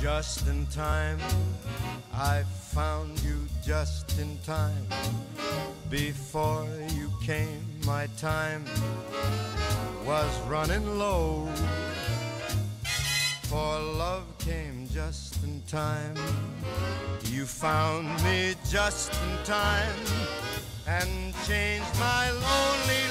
just in time. I found you just in time. Before you came, my time was running low. For love came just in time. You found me just in time and changed my lonely